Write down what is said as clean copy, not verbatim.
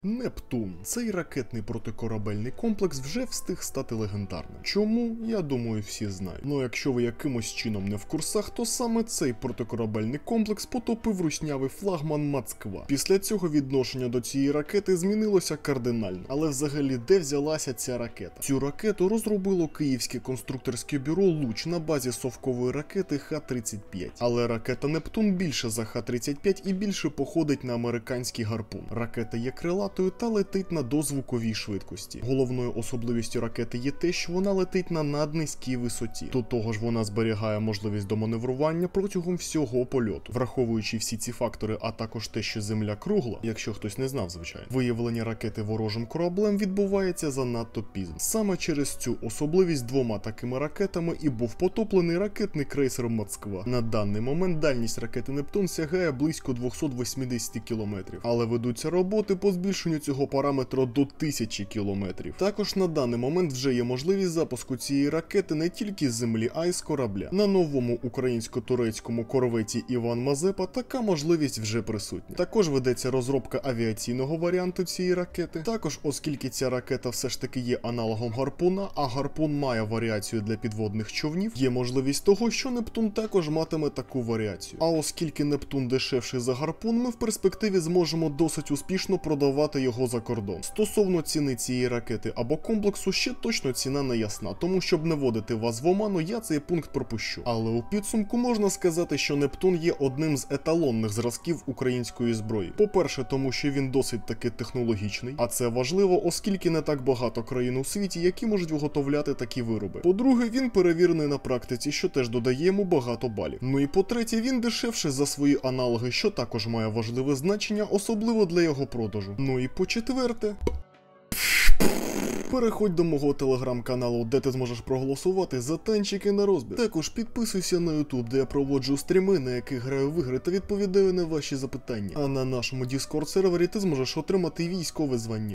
Нептун. Цей ракетний протикорабельний комплекс вже встиг стати легендарним. Чому? Я думаю, всі знають. Ну якщо ви якимось чином не в курсах, то саме цей протикорабельний комплекс потопив руснявий флагман Москва. Після цього відношення до цієї ракети змінилося кардинально. Але взагалі де взялася ця ракета? Цю ракету розробило київське конструкторське бюро «Луч» на базі совкової ракети Х-35. Але ракета Нептун більше за Х-35 і більше походить на американський гарпун. Ракета є крилатою та летить на дозвуковій швидкості. Головною особливістю ракети є те, що вона летить на наднизькій висоті. До того ж вона зберігає можливість до маневрування протягом всього польоту. Враховуючи всі ці фактори, а також те, що Земля кругла, якщо хтось не знав, звичайно, виявлення ракети ворожим кораблем відбувається занадто пізно. Саме через цю особливість двома такими ракетами і був потоплений ракетний крейсер Москва. На даний момент дальність ракети Нептун сягає близько 280 км, але ведуться роботи по збільшенню цього параметру до 1000 км. Також на даний момент вже є можливість запуску цієї ракети не тільки з землі, а й з корабля. На новому українсько-турецькому корветі Іван Мазепа така можливість вже присутня. Також ведеться розробка авіаційного варіанту цієї ракети. Також, оскільки ця ракета все ж таки є аналогом гарпуна, а гарпун має варіацію для підводних човнів, є можливість того, що Нептун також матиме таку варіацію. А оскільки Нептун дешевший за гарпун, ми в перспективі зможемо досить успішно продавати його за кордон. Стосовно ціни цієї ракети або комплексу, ще точно ціна не ясна, тому щоб не вводити вас в оману, я цей пункт пропущу. Але у підсумку можна сказати, що Нептун є одним з еталонних зразків української зброї. По-перше, тому що він досить таки технологічний, а це важливо, оскільки не так багато країн у світі, які можуть виготовляти такі вироби. По-друге, він перевірений на практиці, що теж додає йому багато балів. Ну і по-третє, він дешевший за свої аналоги, що також має важливе значення, особливо для його продажу. Ну і по-четверте, переходь до мого телеграм-каналу, де ти зможеш проголосувати за танчики на розбір. Також підписуйся на YouTube, де я проводжу стріми, на яких граю в ігри та відповідаю на ваші запитання. А на нашому Discord сервері ти зможеш отримати військове звання.